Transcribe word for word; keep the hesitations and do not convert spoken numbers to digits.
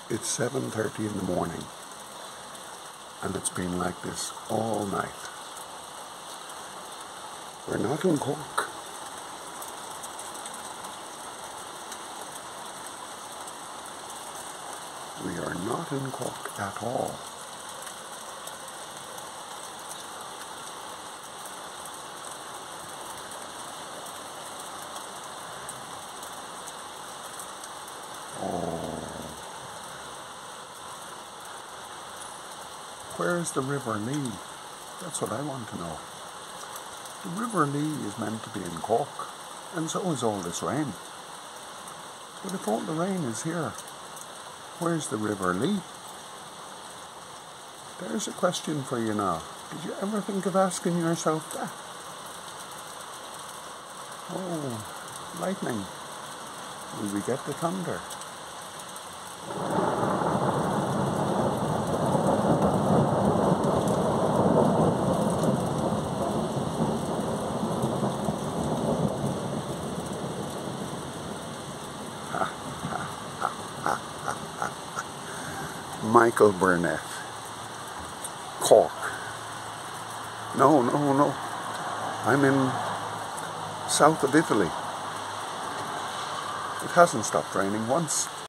It's seven thirty in the morning, and it's been like this all night. We're not in Cork. We are not in Cork at all. Oh. Where's the River Lee? That's what I want to know. The River Lee is meant to be in Cork, and so is all this rain. But if all the rain is here, where's the River Lee? There's a question for you now. Did you ever think of asking yourself that? Oh, lightning. Will we get the thunder? Michael Burnett, Cork. No, no, no. I'm in south of Italy. It hasn't stopped raining once.